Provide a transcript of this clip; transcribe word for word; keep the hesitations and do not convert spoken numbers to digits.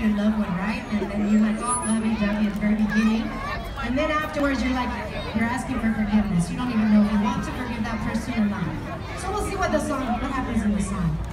your loved one, right? And then you're like, oh, lovey-dovey at the very beginning. And then afterwards, you're like, you're asking for forgiveness. You don't even know if you want to forgive that person or not. So we'll see what the song, what happens in the song.